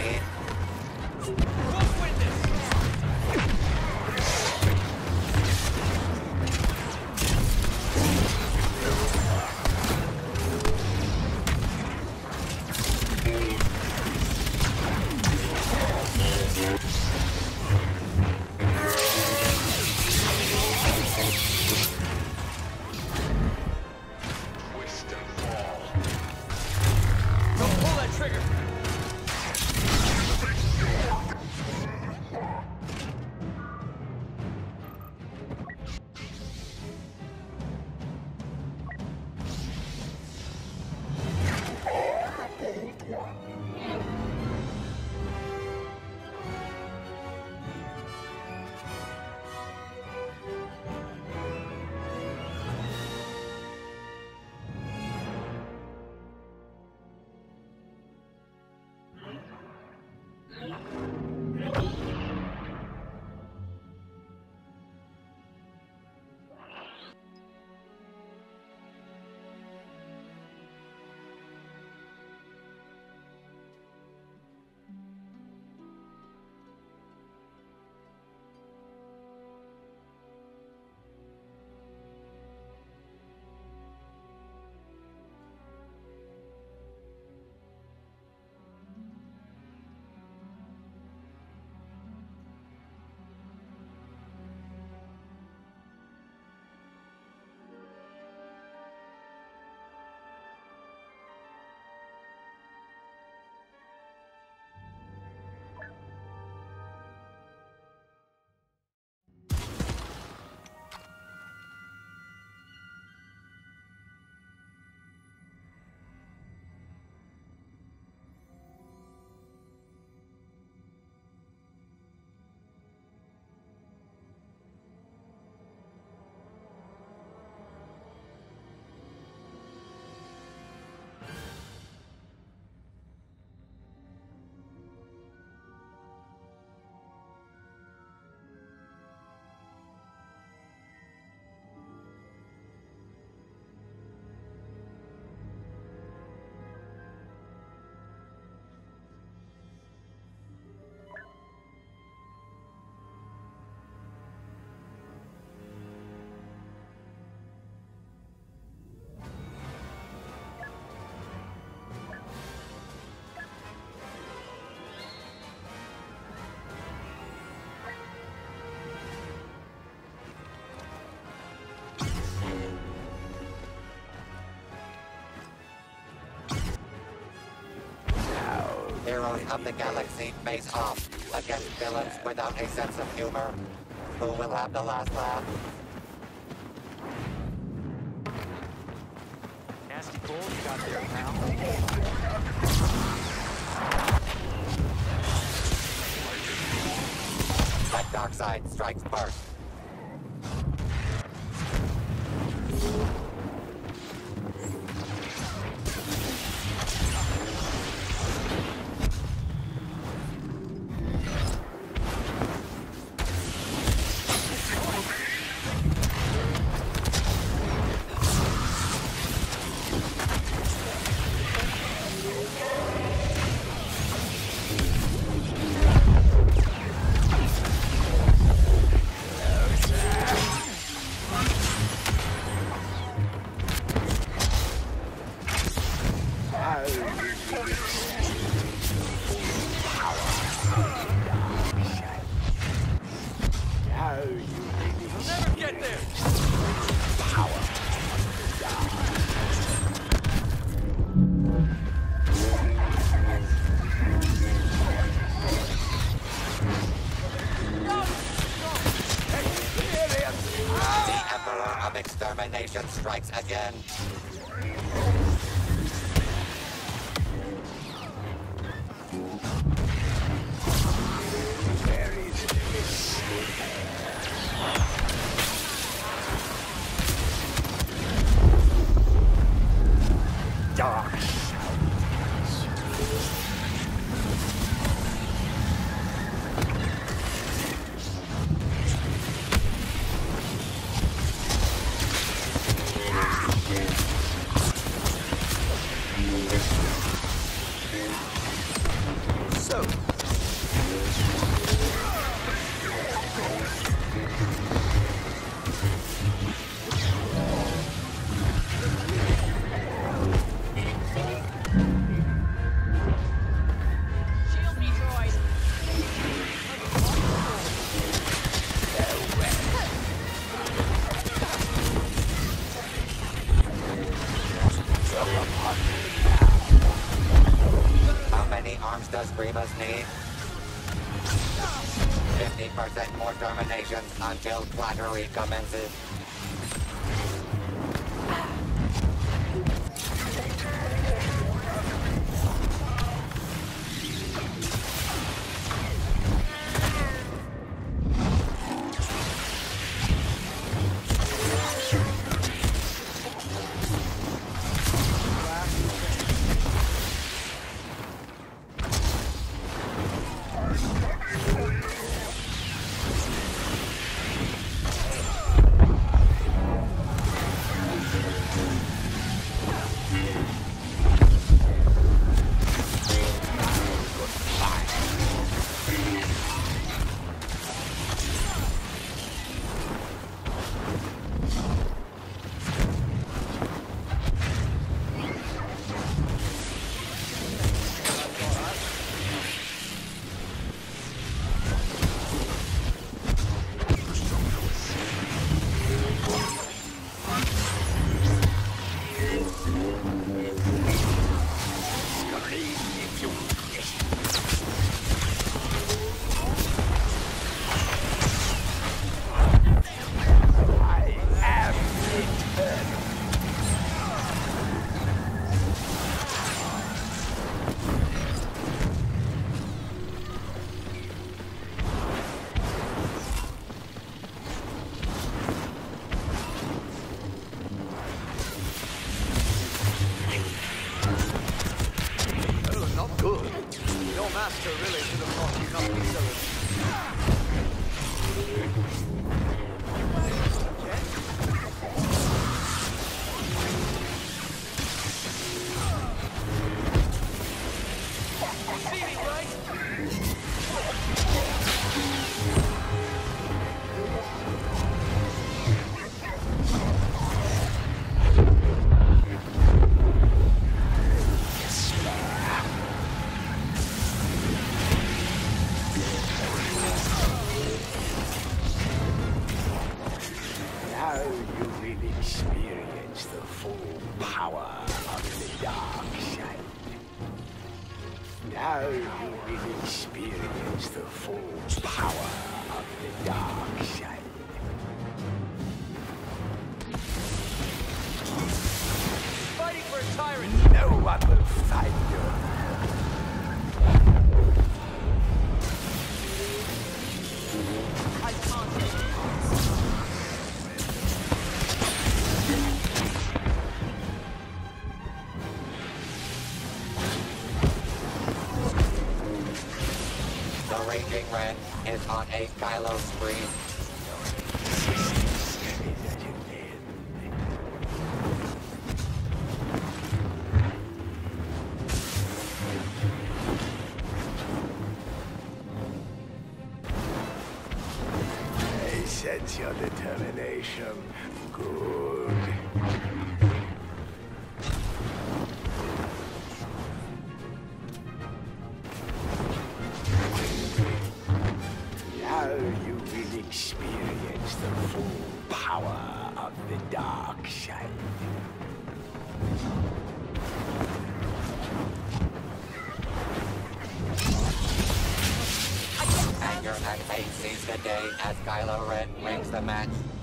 me. Heroes of the galaxy face off against villains without a sense of humor. Who will have the last laugh? Nasty bull you got there, pal. That dark side strikes first. Extermination strikes again. Dark. So, Shield me, droid. How many arms does Grievous need? 50% more terminations until flattery commences. oh, not good. Your master really should have taught you not to be so... See me, right? Now you will experience the full power of the dark side. Now you will experience the full power of the dark side. Fighting for a tyrant! No one will find you. I can't take it. The Raging Red is on a Kylo spree. I sense your determination. Good. Now you will experience the full power of the dark side. Anger and hate seize the day as Kylo Ren wins the match.